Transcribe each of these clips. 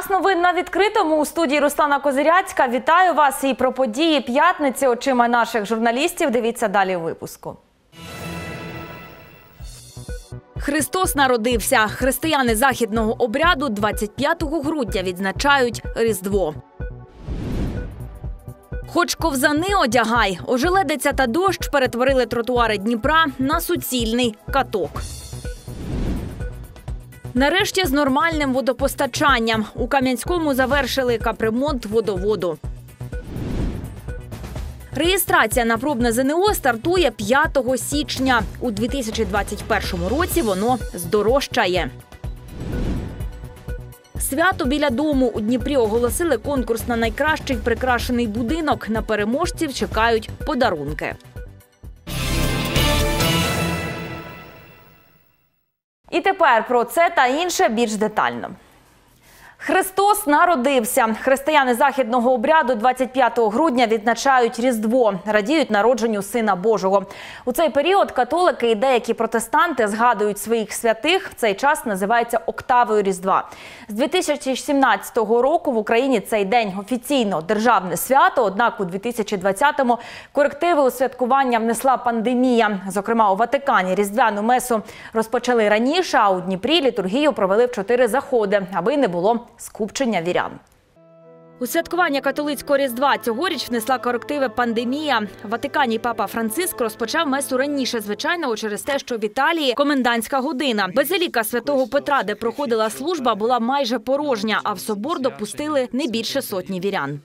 Час новин на відкритому. У студії Руслана Козиряцька. Вітаю вас і про події п'ятниці очима наших журналістів. Дивіться далі у випуску. Христос народився. Християни західного обряду 25 грудня відзначають Різдво. Хоч ковзани одягай, ожеледиця та дощ перетворили тротуари Дніпра на суцільний каток. Нарешті з нормальним водопостачанням. У Кам'янському завершили капремонт водоводу. Реєстрація на пробне ЗНО стартує 5 січня. У 2021 році воно здорожчає. Свято біля дому. У Дніпрі оголосили конкурс на найкращий прикрашений будинок. На переможців чекають подарунки. І тепер про це та інше більш детально. Христос народився. Християни західного обряду 25 грудня відзначають Різдво, радіють народженню Сина Божого. У цей період католики і деякі протестанти згадують своїх святих. Цей час називається октавою Різдва. З 2017 року в Україні цей день офіційно державне свято, однак у 2020-му корективи у святкування внесла пандемія. Зокрема, у Ватикані різдвяну месу розпочали раніше, а у Дніпрі літургію провели в 4 заходи, аби не було скупчення вірян. У святкування католицького Різдва цьогоріч внесла корективи пандемія. В Ватикані папа Франциск розпочав месу раніше звичайного через те, що в Італії комендантська година. Базиліка Святого Петра, де проходила служба, була майже порожня, а в собор допустили не більше сотні вірян.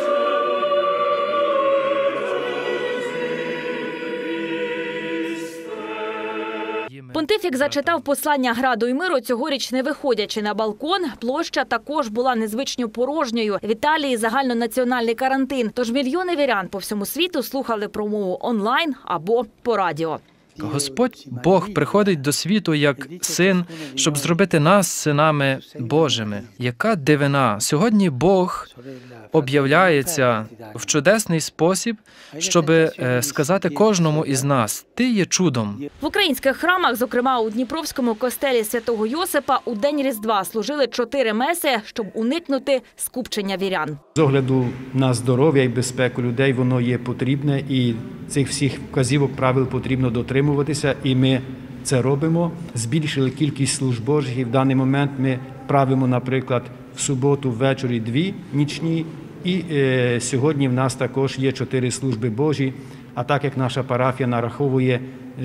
Понтифік зачитав послання граду і миру, цьогоріч не виходячи на балкон. Площа також була незвично порожньою. В Італії загальнонаціональний карантин, тож мільйони вірян по всьому світу слухали промову онлайн або по радіо. Господь Бог приходить до світу як син, щоб зробити нас синами Божими. Яка дивина! Сьогодні Бог об'являється в чудесний спосіб, щоб сказати кожному із нас: ти є чудом. В українських храмах, зокрема у Дніпровському костелі Святого Йосипа, у День Різдва служили 4 меси, щоб уникнути скупчення вірян. З огляду на здоров'я і безпеку людей воно є потрібне, і цих всіх вказівок, правил потрібно дотримуватися, і ми це робимо. Збільшили кількість служб Божих, і в даний момент ми правимо, наприклад, в суботу ввечері 2 нічні, і сьогодні в нас також є 4 служби Божі, а так як наша парафія нараховує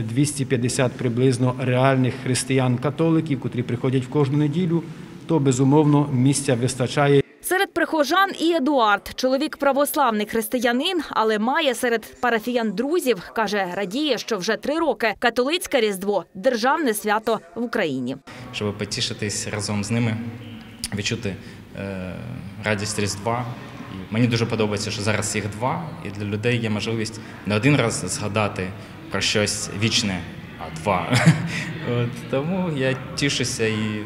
250 приблизно реальних християн-католиків, котрі приходять в кожну неділю, то, безумовно, місця вистачає. Серед прихожан і Едуард. Чоловік православний християнин, але має серед парафіян друзів. Каже, радіє, що вже 3 роки католицьке Різдво – державне свято в Україні. Щоб потішитись разом з ними, відчути радість Різдва. І мені дуже подобається, що зараз їх 2, і для людей є можливість не один раз згадати про щось вічне, а 2. Тому я тішуся і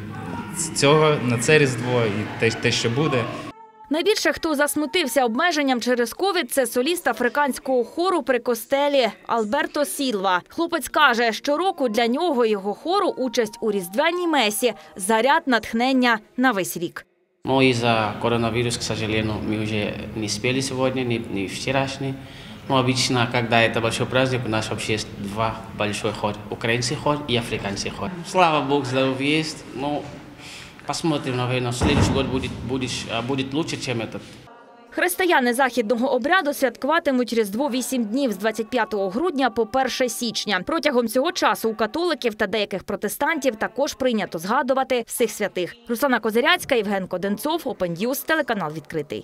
на це Різдво, і те, що буде. Найбільше, хто засмутився обмеженням через ковід, це соліст африканського хору при костелі Альберто Сілва. Хлопець каже, щороку для нього і його хору участь у різдвяній месі – заряд натхнення на весь рік. Но из-за коронавируса, к сожалению, мы уже не успели сегодня, не вчерашний. Но обычно, когда это большой праздник, у нас вообще есть 2 большой хор. Украинский хор и африканский хор. Слава Богу, здоровье есть. Ну, посмотрим, наверное, следующий год будет лучше, чем этот. Християни західного обряду святкуватимуть Різдво 8 днів з 25 грудня по 1 січня. Протягом цього часу у католиків та деяких протестантів також прийнято згадувати всіх святих. Руслана Козиряцька, Євген Коденцов, Open News, телеканал «Відкритий».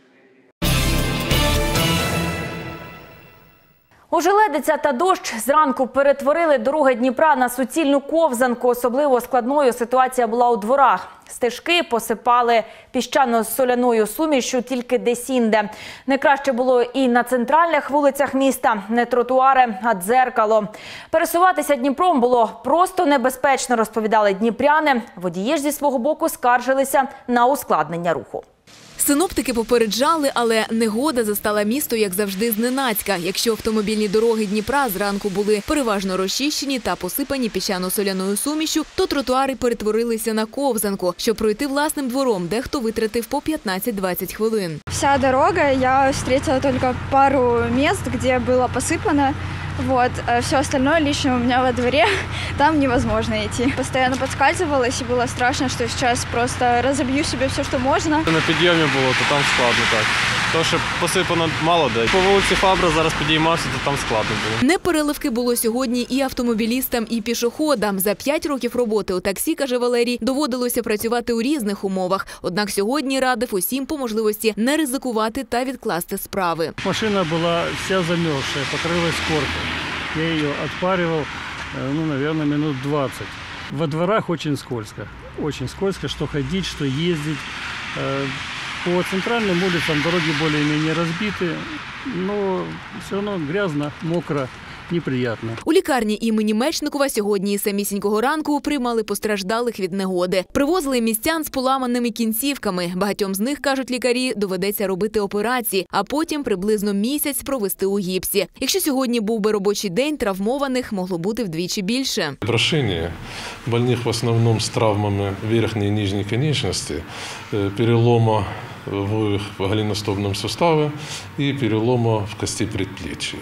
Ожеледиця та дощ зранку перетворили дороги Дніпра на суцільну ковзанку. Особливо складною ситуація була у дворах. Стежки посипали піщано-соляною сумішю тільки десь-інде. Не краще було і на центральних вулицях міста. Не тротуари, а дзеркало. Пересуватися Дніпром було просто небезпечно, розповідали дніпряни. Водії ж зі свого боку скаржилися на ускладнення руху. Синоптики попереджали, але негода застала місто, як завжди, зненацька. Якщо автомобільні дороги Дніпра зранку були переважно розчищені та посипані піщано-соляною сумішю, то тротуари перетворилися на ковзанку. Щоб пройти власним двором, дехто витратив по 15-20 хвилин. Вся дорога, я встретила только пару мест, где было посыпано. Вот. Все остальное лично у меня во дворе, там невозможно идти. Постоянно подскальзывалась, и было страшно, что сейчас просто разобью себе все, что можно. На підйомі було, то там складно так. То, що посипано мало де. По вулиці Фабра зараз підіймався, то там складно було. Непереливки було сьогодні і автомобілістам, і пішоходам. За 5 років роботи у таксі, каже Валерій, доводилося працювати у різних умовах. Однак сьогодні радив усім по можливості не ризикувати та відкласти справи. Машина була вся замерзшая, покрылась коркой. Я ее отпаривал, наверное, минут 20. Во дворах очень скользко, что ходить, что ездить. По центральным улицам дороги более-менее разбиты, но все равно грязно, мокро, неприятно. У лікарні імені Мечникова сьогодні із самісінького ранку приймали постраждалих від негоди. Привозили містян з поламаними кінцівками. Багатьом з них, кажуть лікарі, доведеться робити операції, а потім приблизно місяць провести у гіпсі. Якщо сьогодні був би робочий день, травмованих могло бути вдвічі більше. Прошение больных в основном с травмами верхней и нижней конечности, перелома в голеностопном суставе и перелома в кости предплечья.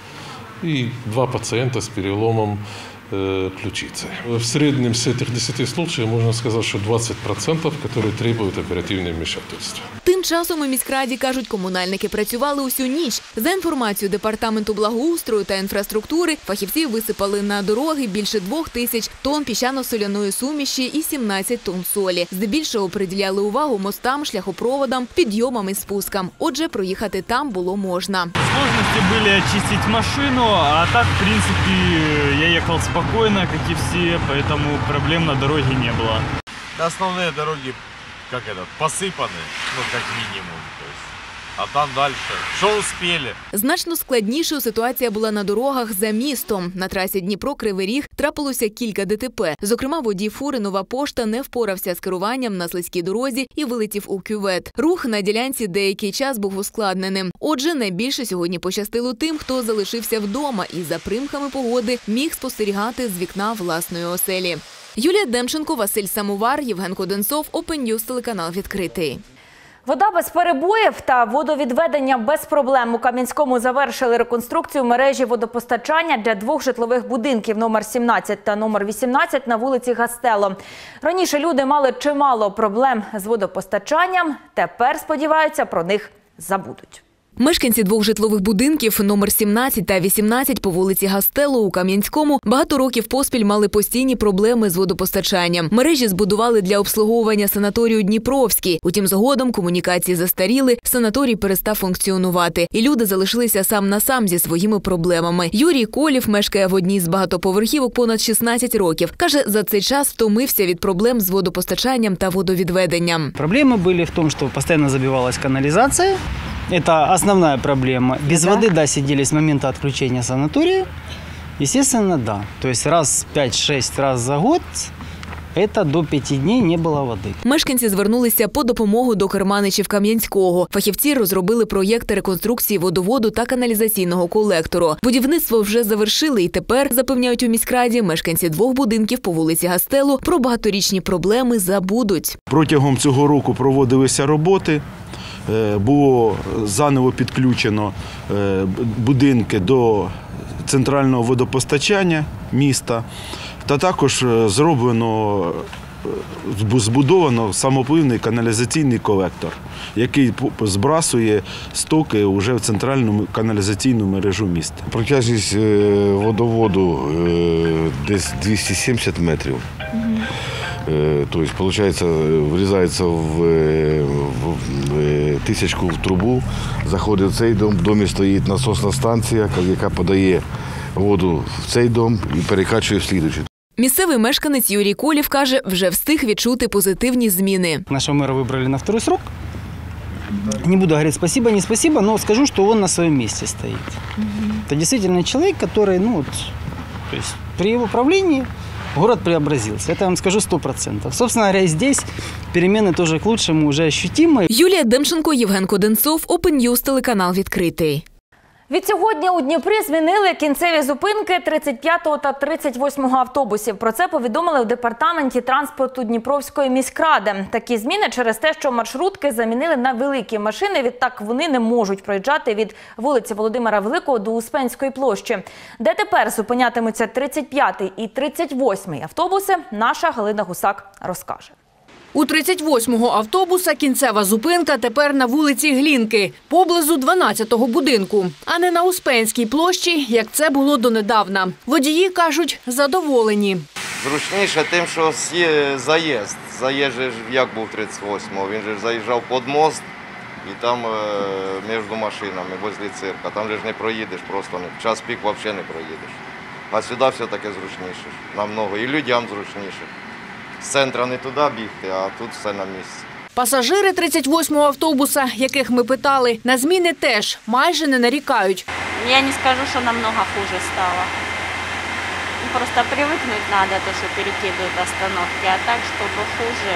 И 2 пациента с переломом ключицы. В среднем с этих 10 случаев можно сказать, что 20%, которые требуют оперативного вмешательства. Тим часом у міськраді, кажуть, комунальники працювали усю ніч. За інформацією Департаменту благоустрою та інфраструктури, фахівці висипали на дороги більше 2000 тонн піщано-соляної суміші і 17 тонн солі. Здебільшого приділяли увагу мостам, шляхопроводам, підйомам і спускам. Отже, проїхати там було можна. Сложности были очистить машину, а так, в принципе, я ехал спокойно, как и все, поэтому проблем на дороге не было. Основные дороги, посыпаны, как минимум. А там дальше. Що успіли? Значно складнішою ситуація була на дорогах за містом. На трасі Дніпро-Кривий Ріг трапилося кілька ДТП. Зокрема, водій фури «Нова пошта» не впорався з керуванням на слизькій дорозі і вилетів у кювет. Рух на ділянці деякий час був ускладненим. Отже, найбільше сьогодні пощастило тим, хто залишився вдома і за примхами погоди міг спостерігати з вікна власної оселі. Юлія Демченко, Василь Самовар, Євген Коденцов, Open News, телеканал «Відкритий». Вода без перебоїв та водовідведення без проблем. У Кам'янському завершили реконструкцію мережі водопостачання для 2 житлових будинків номер 17 та номер 18 на вулиці Гастело. Раніше люди мали чимало проблем з водопостачанням, тепер, сподіваються, про них забудуть. Мешканці 2 житлових будинків номер 17 та 18 по вулиці Гастело у Кам'янському багато років поспіль мали постійні проблеми з водопостачанням. Мережі збудували для обслуговування санаторію Дніпровський. Утім, згодом комунікації застаріли, санаторій перестав функціонувати. І люди залишилися сам на сам зі своїми проблемами. Юрій Колів мешкає в одній з багатоповерхівок понад 16 років. Каже, за цей час втомився від проблем з водопостачанням та водовідведенням. Проблеми були в тому, що постійно забивалась каналізація. Это основная проблема. Без воды, да, сидели с момента отключения санатория. Естественно, да. То есть раз 5-6 раз за год, это до 5 дней не було води. Мешканці звернулися по допомогу до керманичів Кам'янського. Фахівці розробили проєкти реконструкції водоводу та каналізаційного колектору. Будівництво вже завершили і тепер, запевняють у міськраді, мешканці 2 будинків по вулиці Гастело про багаторічні проблеми забудуть. Протягом цього року проводилися роботи. Було заново підключено будинки до центрального водопостачання міста, та також збудовано самопливний каналізаційний колектор, який збрасує стоки вже в центральну каналізаційну мережу міста. Протяжність водоводу десь 270 метрів. Тобто, виходить, врізається в тисячку в трубу, заходить в цей дом, в домі стоїть насосна станція, яка подає воду в цей дом і перекачує в слідуючий. Місцевий мешканець Юрій Колів каже, вже встиг відчути позитивні зміни. Нашого мэра вибрали на 2-й срок. Не буду говорить спасибо, не спасибо, но скажу, что он на своем месте стоит. Это действительно человек, который, при его правлении город преобразился. Это я вам скажу 100%. Собственно говоря, и здесь перемены тоже к лучшему уже ощутимы. Юлія Демченко, Євген Коденцов, Open News, телеканал «Відкритий». Відсьогодні у Дніпрі змінили кінцеві зупинки 35-го та 38-го автобусів. Про це повідомили в департаменті транспорту Дніпровської міськради. Такі зміни через те, що маршрутки замінили на великі машини. Відтак вони не можуть проїжджати від вулиці Володимира Великого до Успенської площі. Де тепер зупинятимуться 35-й і 38-й автобуси, наша Галина Гусак розкаже. У 38-го автобуса кінцева зупинка тепер на вулиці Глінки, поблизу 12-го будинку, а не на Успенській площі, як це було донедавна. Водії кажуть, задоволені. Зручніше тим, що заїзд. Заїзд же як був 38-го, він же заїжджав під мост і там між машинами, возле цирка. Там же ж не проїдеш просто, в час пік взагалі не проїдеш. А сюди все-таки зручніше, намного, і людям зручніше. З центру не туди бігти, а тут все на місці. Пасажири 38-го автобуса, яких ми питали, на зміни теж майже не нарікають. Я не скажу, що намного хуже стало. Просто привыкнуть надо, то, что перекидывают остановки, а так, чтобы хуже,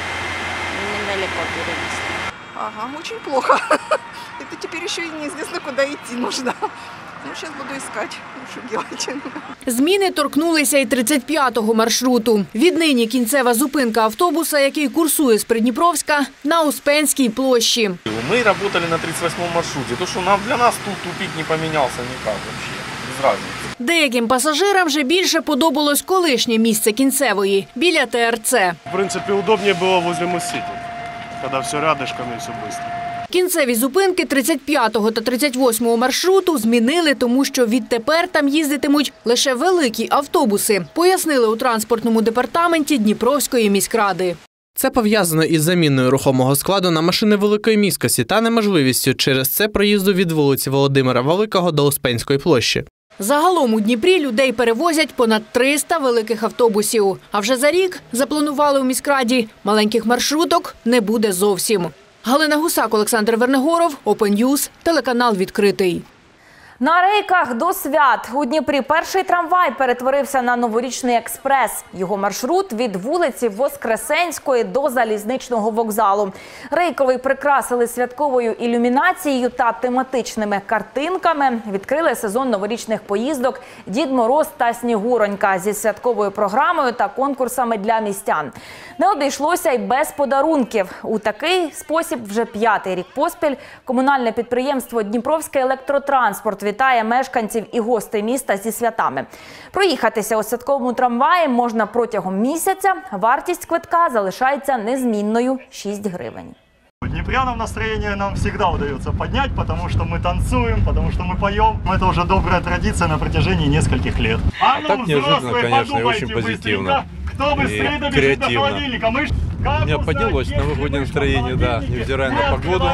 недалеко перенести. Ага, очень плохо. Это теперь еще и неизвестно, куда идти нужно. Ну, сейчас буду искать, что делать. Зміни торкнулися і 35-го маршруту. Віднині кінцева зупинка автобуса, який курсує з Придніпровська, на Успенській площі. Мы работали на 38-м маршруте. То, что для нас тут тупик не поменялся никак вообще. Без разницы. Деяким пасажирам вже більше подобалось колишнє місце кінцевої, біля ТРЦ. В принципе, удобнее было возле Моссити, когда все рядышком и все быстро. Кінцеві зупинки 35-го та 38-го маршруту змінили, тому що відтепер там їздитимуть лише великі автобуси, пояснили у транспортному департаменті Дніпровської міськради. Це пов'язано із заміною рухомого складу на машини великої міськості та неможливістю через це проїзду від вулиці Володимира Великого до Успенської площі. Загалом у Дніпрі людей перевозять понад 300 великих автобусів. А вже за рік, запланували у міськраді, маленьких маршруток не буде зовсім. Галина Гусак, Олександр Вернегоров, Open News, телеканал «Відкритий». На рейках до свят у Дніпрі перший трамвай перетворився на новорічний експрес. Його маршрут від вулиці Воскресенської до залізничного вокзалу. Рейковий прикрасили святковою ілюмінацією та тематичними картинками. Відкрили сезон новорічних поїздок «Дід Мороз та Снігуронька» зі святковою програмою та конкурсами для містян. Не обійшлося й без подарунків. У такий спосіб вже 5-й рік поспіль комунальне підприємство «Дніпровський електротранспорт» вітає мешканців і гостей міста зі святами. Проїхатися у святковому трамваї можна протягом місяця. Вартість квитка залишається незмінною – 6 гривень. Днепрянам настроение нам всегда удается поднять, потому что мы танцуем, потому что мы поем. Это уже добрая традиция на протяжении нескольких лет. А так неожиданно, конечно, и очень позитивно. Кто быстрее добежит до холодильника? У меня поднялось новогоднее настроение, да, невзирая на погоду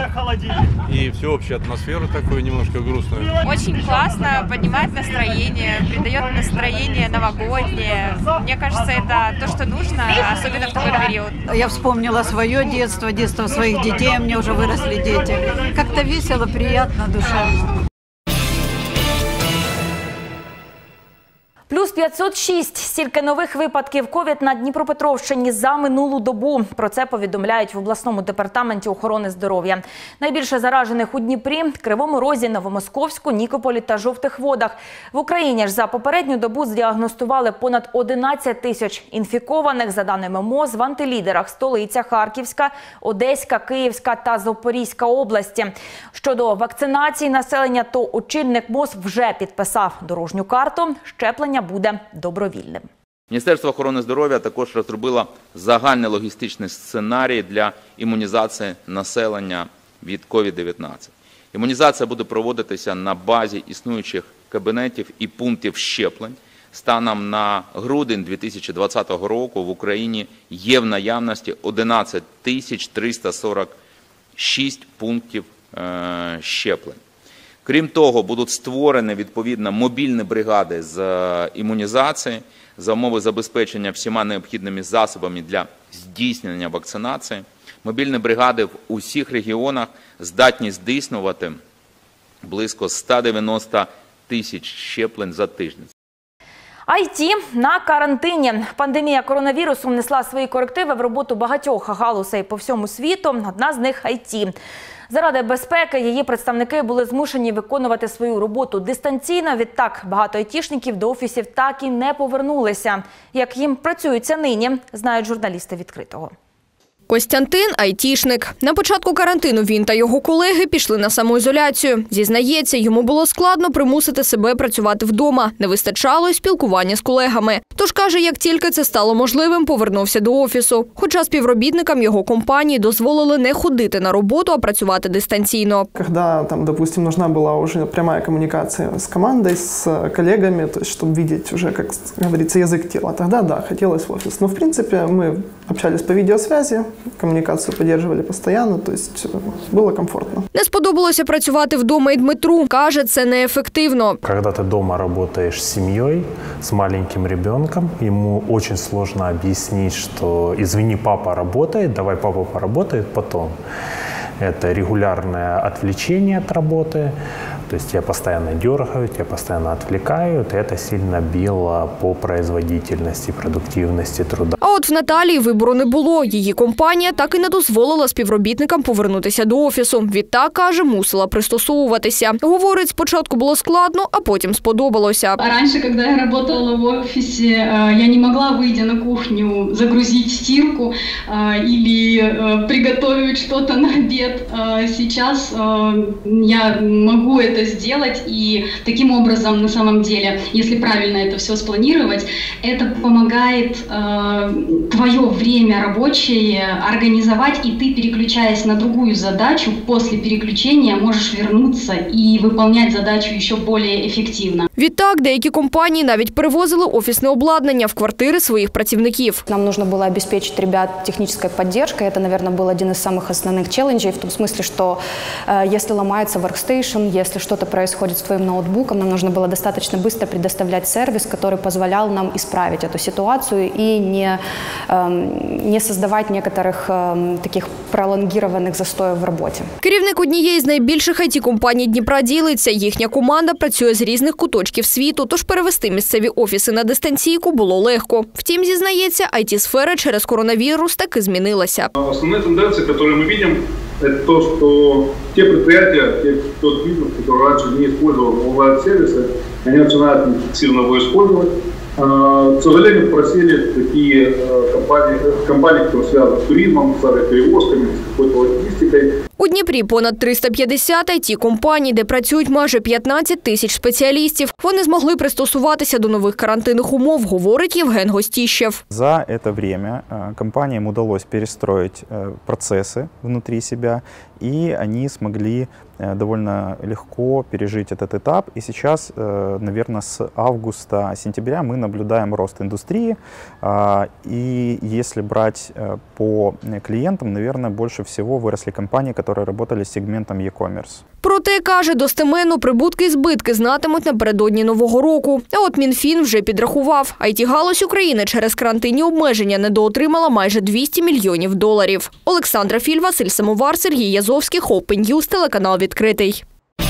и всеобщую атмосферу такую немножко грустную. Очень классно, поднимает настроение, придает настроение новогоднее. Мне кажется, это то, что нужно, особенно в такой период. Я вспомнила свое детство, детство своих детей, у меня уже выросли дети. Как-то весело, приятно, душевно. Плюс 506 – стільки нових випадків ковід на Дніпропетровщині за минулу добу. Про це повідомляють в обласному департаменті охорони здоров'я. Найбільше заражених у Дніпрі, Кривому Розі, Новомосковську, Нікополі та Жовтих Водах. В Україні ж за попередню добу здіагностували понад 11 тисяч інфікованих. За даними МОЗ, в антилідерах столиця Харківська, Одеська, Київська та Запорізька області. Щодо вакцинації населення, то очільник МОЗ вже підписав дорожню карту. Щеплення буде добровільним. Міністерство охорони здоров'я також розробило загальний логістичний сценарій для імунізації населення від COVID-19. Імунізація буде проводитися на базі існуючих кабінетів і пунктів щеплень. Станом на грудень 2020 року в Україні є в наявності 11 346 пунктів щеплень. Крім того, будуть створені відповідно мобільні бригади з імунізації за умови забезпечення всіма необхідними засобами для здійснення вакцинації. Мобільні бригади в усіх регіонах здатні здійснювати близько 190 тисяч щеплень за тиждень. ІТ на карантині. Пандемія коронавірусу внесла свої корективи в роботу багатьох галузей по всьому світу. Одна з них – ІТ. Заради безпеки її представники були змушені виконувати свою роботу дистанційно. Відтак, багато айтішників до офісів так і не повернулися. Як їм працюється нині, знають журналісти «Відкритого». Костянтин – айтішник. На початку карантину він та його колеги пішли на самоізоляцію. Зізнається, йому було складно примусити себе працювати вдома. Не вистачало й спілкування з колегами. Тож, каже, як тільки це стало можливим, повернувся до офісу. Хоча співробітникам його компанії дозволили не ходити на роботу, а працювати дистанційно. Коли, допустим, нужна була вже пряма комунікація з командою, з колегами, щоб бачити вже, як говориться, язик тіла, тоді, да, хотілося в офіс. Но, в принципі, ми общались по відеосвязі, коммуникацию поддерживали постоянно, то есть было комфортно. Не сподобалося працювати вдома і Дмитру. Каже, це неефективно. Когда ты дома работаешь с семьей, с маленьким ребенком, ему очень сложно объяснить, что извини, папа работает, давай папа поработает потом. Это регулярное отвлечение от работы. То есть я постоянно дергаю, я постоянно отвлекаю, и это сильно било по производительности, продуктивности труда. А от в Наталії вибору не було. Її компанія так і не дозволила співробітникам повернутися до офісу. Відтак, каже, мусила пристосовуватися. Говорить, спочатку було складно, а потім сподобалося. Раніше, коли я працювала в офісі, я не могла вийти на кухню, загрузити стирку або приготувати щось на обід. Сейчас я могу это сделать, и таким образом, на самом деле, если правильно это все спланировать, это помогает твое время рабочее организовать, и ты, переключаясь на другую задачу, после переключения можешь вернуться и выполнять задачу еще более эффективно. Відтак, деякі компанії навіть перевозили офісне обладнання в квартири своїх працівників. Нам нужно было обеспечить ребят технической поддержкой. Это, наверное, был один из самых основных челленджей, в том смысле, что если ломается workstation, если что-то происходит с твоим ноутбуком, нам нужно было достаточно быстро предоставлять сервис, который позволял нам исправить эту ситуацию и не создавать некоторых таких пролонгированных застоев в роботі. Керівник однієї з найбільших IT-компаній Дніпра ділиться. Їхня команда працює з різних куточків світу, тож перевести місцеві офіси на дистанційку було легко. Втім, зізнається, IT-сфера через коронавірус таки змінилася. Основна тенденція, яку ми бачимо, это то, что те предприятия, тот бизнес, который раньше не использовал онлайн-сервисы, они начинают интенсивно его использовать. К сожалению, просели такие компании, которые связаны с туризмом, с авиаперевозками, с какой-то логистикой. У Дніпрі понад 350 IT-компаній, де працюють майже 15 тисяч спеціалістів. Вони змогли пристосуватися до нових карантинних умов, говорить Євген Гостіщев. За это время компаниям удалось перестроить процессы внутри себя, и они смогли довольно легко пережить этот этап. И сейчас, наверное, с августа-сентября мы наблюдаем рост индустрии. И если брать по клиентам, наверное, больше всего выросли компании, которые работали с сегментом e-commerce. Проте, каже, достеменно прибутки і збитки знатимуть напередодні Нового року. А от Мінфін вже підрахував. IT-галузь України через карантинні обмеження недоотримала майже $200 мільйонів. Олександра Філь, Василь Самовар, Сергій Язовський, Open News, телеканал «Відкритий».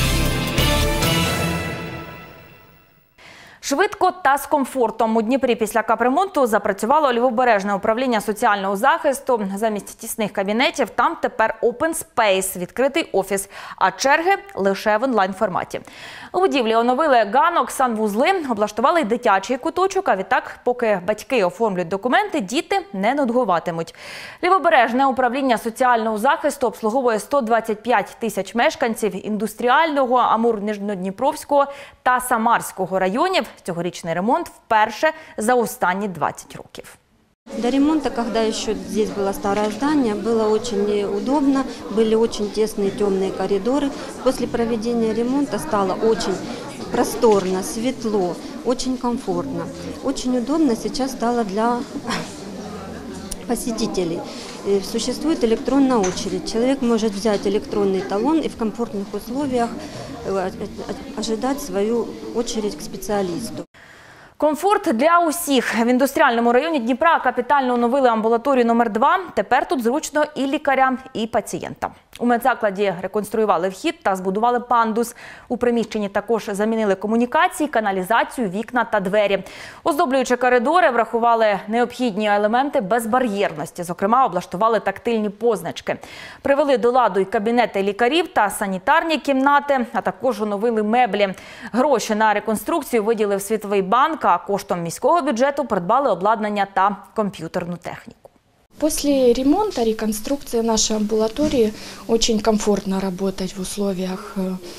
Швидко та з комфортом. У Дніпрі після капремонту запрацювало Лівобережне управління соціального захисту. Замість тісних кабінетів там тепер open space – відкритий офіс, а черги лише в онлайн-форматі. У будівлі оновили ганок, санвузли, облаштували дитячий куточок, а відтак, поки батьки оформлюють документи, діти не нудьгуватимуть. Лівобережне управління соціального захисту обслуговує 125 тисяч мешканців індустріального, Амур-Нижньодніпровського та Самарського районів. Цьогорічний ремонт вперше за останні 20 років. До ремонта, когда еще здесь было старое здание, было очень удобно, были очень тесные темные коридоры. После проведения ремонта стало очень просторно, светло, очень комфортно. Очень удобно сейчас стало для посетителей. Существует электронная очередь. Человек может взять электронный талон и в комфортных условиях ожидать свою очередь к специалисту. Комфорт для усіх. В індустріальному районі Дніпра капітально оновили амбулаторію номер 2. Тепер тут зручно і лікарям, і пацієнтам. У медзакладі реконструювали вхід та збудували пандус. У приміщенні також замінили комунікації, каналізацію, вікна та двері. Оздоблюючи коридори, врахували необхідні елементи безбар'єрності. Зокрема, облаштували тактильні позначки. Привели до ладу й кабінети лікарів та санітарні кімнати, а також оновили меблі. Гроші на реконструкцію виділив Світовий банк, а коштом міського бюджету придбали обладнання та комп'ютерну техніку. После ремонта, реконструкции нашей амбулатории очень комфортно работать в условиях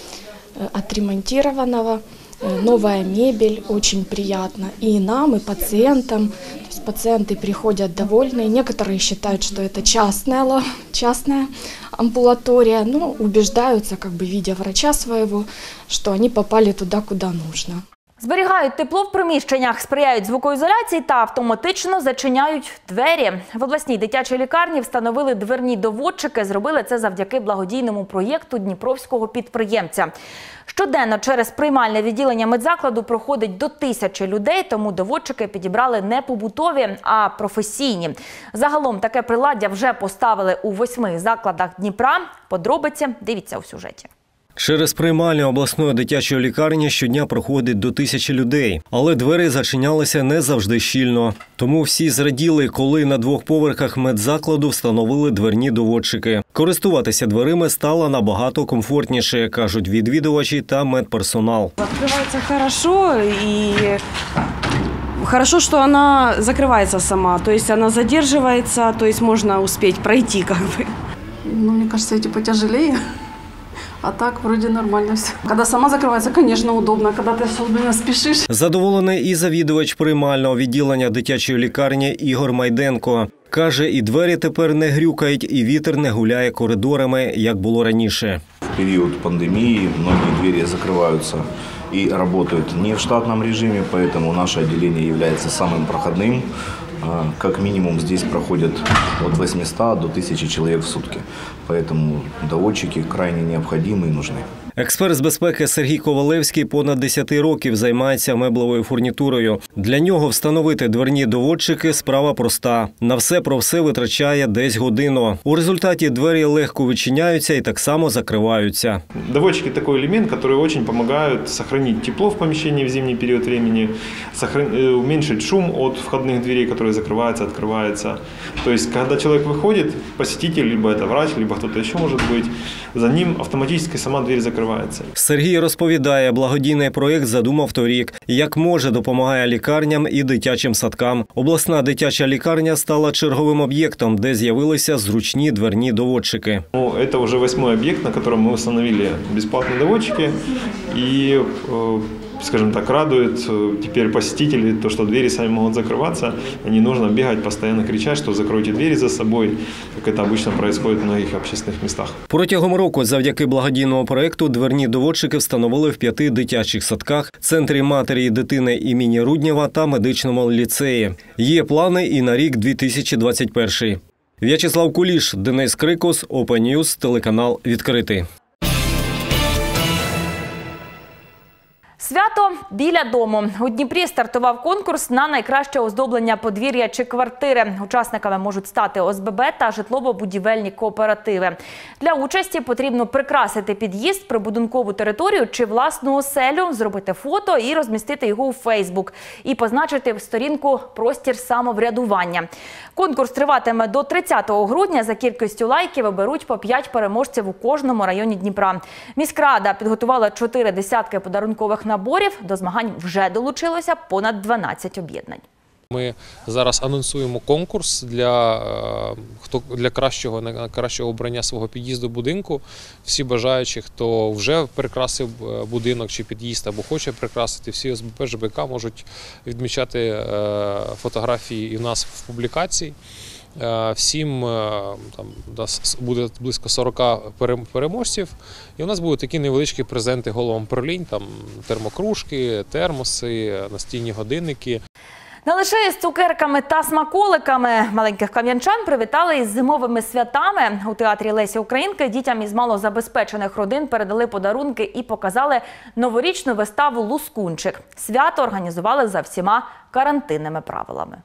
отремонтированного. Новая мебель, очень приятно и нам, и пациентам. То есть пациенты приходят довольные. Некоторые считают, что это частная амбулатория, но убеждаются, видя врача своего, что они попали туда, куда нужно. Зберігають тепло в приміщеннях, сприяють звукоізоляції та автоматично зачиняють двері. В обласній дитячій лікарні встановили дверні доводчики. Зробили це завдяки благодійному проєкту дніпровського підприємця. Щоденно через приймальне відділення медзакладу проходить до 1000 людей, тому доводчики підібрали не побутові, а професійні. Загалом таке приладдя вже поставили у 8 закладах Дніпра. Подробиці дивіться у сюжеті. Через приймальню обласної дитячої лікарні щодня проходить до 1000 людей. Але двері зачинялися не завжди щільно. Тому всі зраділи, коли на 2 поверхах медзакладу встановили дверні доводчики. Користуватися дверима стало набагато комфортніше, кажуть відвідувачі та медперсонал. Відкривається добре і хорошо, что она закрывается сама. То есть она задерживается, то есть можно успеть пройти мне кажется, эти потяжелее. А так, вроде нормально все. Когда сама закрывается, конечно, удобно, когда ты особенно спешишь. Задоволений і завідувач приймального відділення дитячої лікарні Ігор Майденко. Каже, і двері тепер не грюкають, і вітер не гуляє коридорами, як було раніше. В период пандемии многие двери закрываются и работают не в штатном режиме, поэтому наше отделение является самым проходным. Как минимум здесь проходят от 800 до 1000 человек в сутки. Поэтому доводчики крайне необходимы и нужны. Експерт з безпеки Сергій Ковалевський понад 10 років займається меблевою фурнітурою. Для нього встановити дверні доводчики – справа проста. На все про все витрачає десь годину. У результаті двері легко відчиняються і так само закриваються. Доводчики – такой элемент, который очень помогает сохранить тепло в помещении в зимний период времени, уменьшить шум от входных дверей, которые закрываются, открываются. То есть, когда человек выходит, посетитель, либо это врач, либо кто-то еще может быть, за ним автоматически сама дверь закрывается. Сергій розповідає, благодійний проєкт задумав торік. Як може, допомагає лікарням і дитячим садкам. Обласна дитяча лікарня стала черговим об'єктом, де з'явилися зручні дверні доводчики. Це вже 8-й об'єкт, на якому ми встановили безплатні доводчики. І, скажем так, радует теперь посетителей то, что двери сами могут закрываться, и не нужно бегать, постоянно кричать, что закройте двери за собой, как это обычно происходит в многих общественных местах. Протягом року завдяки благодійному проєкту дверні доводчики встановили в 5 дитячих садках, центрі матері і дитини імені Руднєва та медичному ліцеї. Є плани і на рік 2021. В'ячеслав Куліш, Денис Крикос, Open News, телеканал «Відкритий». Свято біля дому. У Дніпрі стартував конкурс на найкраще оздоблення подвір'я чи квартири. Учасниками можуть стати ОСББ та житлово-будівельні кооперативи. Для участі потрібно прикрасити під'їзд, прибудинкову територію чи власну оселю, зробити фото і розмістити його у Фейсбук. І позначити сторінку «Простір самоврядування». Конкурс триватиме до 30 грудня. За кількістю лайків оберуть по 5 переможців у кожному районі Дніпра. Міськрада підготувала 4 десятки подарункових наборів. До змагань вже долучилося понад 12 об'єднань. Ми зараз анонсуємо конкурс для кращого обрання свого під'їзду, будинку. Всі бажаючі, хто вже прикрасив будинок чи під'їзд або хоче прикрасити, всі ОСББ, ЖБК можуть відмічати фотографії і в нас в публікації. Всім буде близько 40 переможців. І у нас будуть такі невеличкі презенти головам управлінь, там термокружки, термоси, настільні годинники. Не лише із цукерками та смаколиками. Маленьких кам'янчан привітали із зимовими святами. У театрі Лесі Українки дітям із малозабезпечених родин передали подарунки і показали новорічну виставу «Лускунчик». Свято організували за всіма карантинними правилами.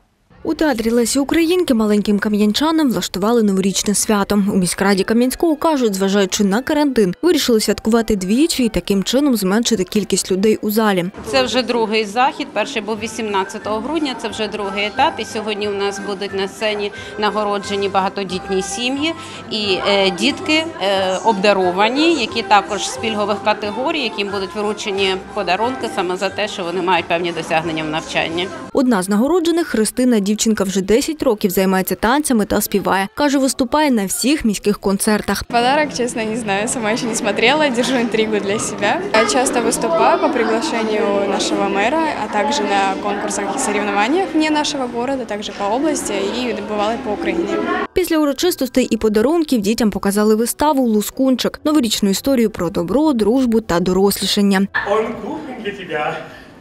У театрі Лесі Українки маленьким кам'янчанам влаштували новорічне свято. У міськраді Кам'янського кажуть, зважаючи на карантин, вирішили святкувати двічі і таким чином зменшити кількість людей у залі. Це вже другий захід, перший був 18 грудня, це вже другий етап. І сьогодні у нас будуть на сцені нагороджені багатодітні сім'ї і дітки обдаровані, які також з пільгових категорій, яким будуть вручені подарунки саме за те, що вони мають певні досягнення в навчанні. Одна з нагороджених – Христина. Дівчинка вже 10 років займається танцями та співає. Каже, виступає на всіх міських концертах. Подарок, честно, не знаю, сама ще не смотрела, держу интригу для себя. Я часто выступаю по приглашению нашего мэра, а также на конкурсах и соревнованиях вне нашего города, также по области и бывало и по Украине. Після урочистостей і подарунків дітям показали виставу «Лускунчик» – новорічну історію про добро, дружбу та дорослішання. Он кухонь для тебя.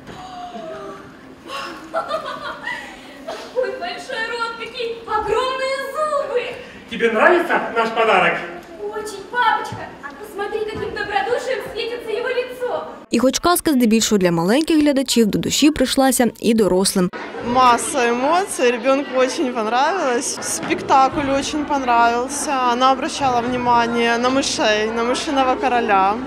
Ой, большой рот, какие огромные зубы! Тебе нравится наш подарок? Очень, папочка! Посмотри, каким добродушием светится его лицо! І хоч казка здебільшого для маленьких глядачів, до душі прийшлася і дорослим. Масса эмоций, ребенку очень понравилось, спектакль очень понравился, она обращала внимание на мышей, на мышиного короля.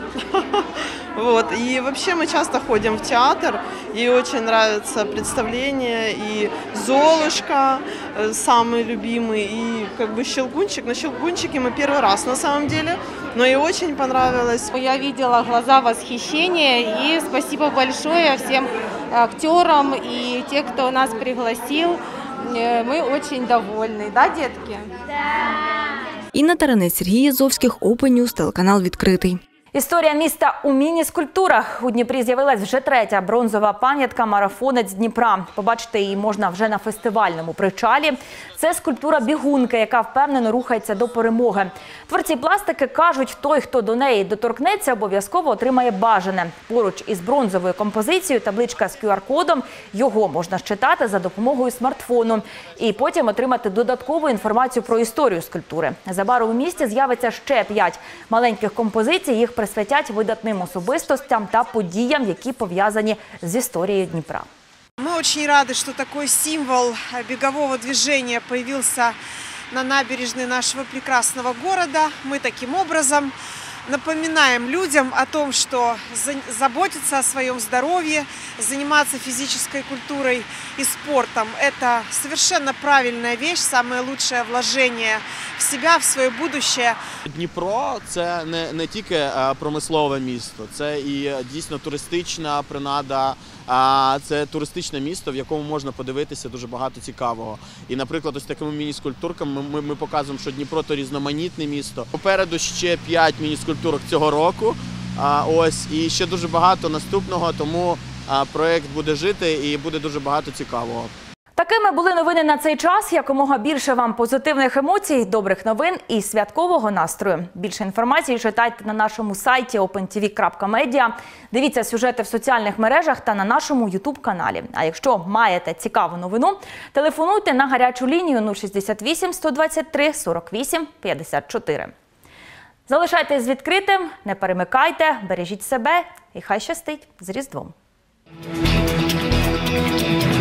Вот. И вообще мы часто ходим в театр, и очень нравится представление, и «Золушка» самый любимый, и как бы «Щелкунчик». На «Щелкунчике» мы первый раз на самом деле, но и очень понравилось. Я видела глаза восхищения, и спасибо большое всем актерам и тех, кто нас пригласил. Мы очень довольны, да, детки? Да. Інна Таранець, Сергій Язовських, Open News, телеканал «Відкритий». Історія міста у міні-скульптурах. У Дніпрі з'явилась вже третя бронзова пам'ятка «Марафонець Дніпра». Побачити її можна вже на фестивальному причалі. Це скульптура бігунки, яка впевнено рухається до перемоги. Творці пластики кажуть, той, хто до неї доторкнеться, обов'язково отримає бажане. Поруч із бронзовою композицією табличка з QR-кодом. Його можна считати за допомогою смартфону. І потім отримати додаткову інформацію про історію скульптури. Незабаром у місті з'явиться ще 5 маленьких композицій. Їх присвятять видатним особистостям та подіям, які пов'язані з історією Дніпра. Мы очень рады, что такой символ бегового движения появился на набережной нашего прекрасного города. Мы таким образом напоминаем людям о том, что заботиться о своем здоровье, заниматься физической культурой и спортом – это совершенно правильная вещь, самое лучшее вложение в себя, в своє будущее. Дніпро – це не тільки промислове місто, це і дійсно туристична принада, це туристичне місто, в якому можна подивитися дуже багато цікавого. І, наприклад, ось такими міні-скульптурками ми показуємо, що Дніпро – то різноманітне місто. Попереду ще 5 міні-скульптурок цього року, і ще дуже багато наступного, тому проєкт буде жити і буде дуже багато цікавого. Такими були новини на цей час. Якомога більше вам позитивних емоцій, добрих новин і святкового настрою. Більше інформації читайте на нашому сайті opentv.media. Дивіться сюжети в соціальних мережах та на нашому YouTube-каналі. А якщо маєте цікаву новину, телефонуйте на гарячу лінію 068 123 48 54. Залишайтесь з відкритим, не перемикайте, бережіть себе і хай щастить з Різдвом.